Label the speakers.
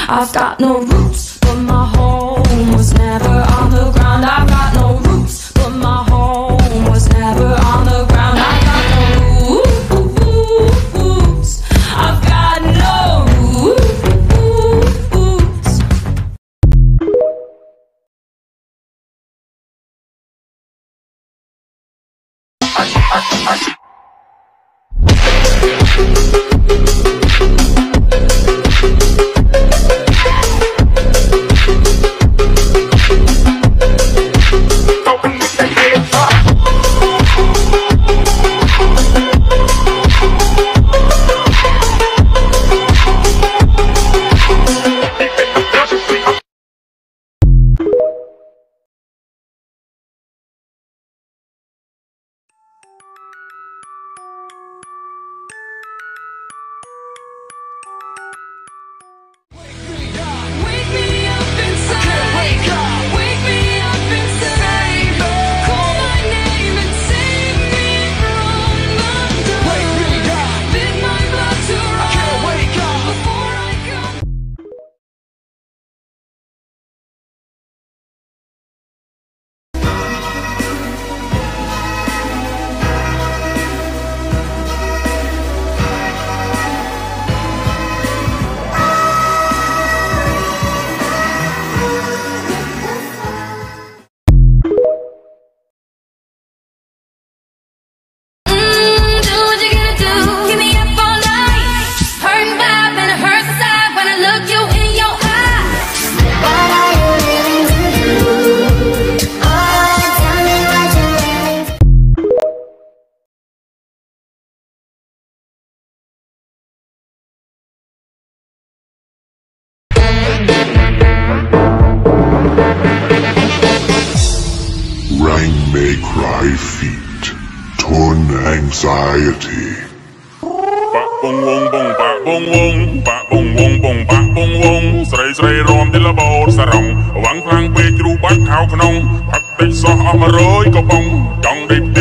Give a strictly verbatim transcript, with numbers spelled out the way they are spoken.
Speaker 1: I've got no roots, but my home was never on the ground. I've got no roots, but my home was never on the ground. I've got no roots. I've got no roots.
Speaker 2: Rain may cry feet, torn anxiety.
Speaker 3: Bak bong wong bong bak bong wong bak bong wong bong bak bong wong ស្រីស្រីរំទិលបោតសារងវាំងខ្លាំងពេកគ្រូបាត់ខោក្នុងផឹកតិចសោះអស់មួយរយក៏បងចង់រីប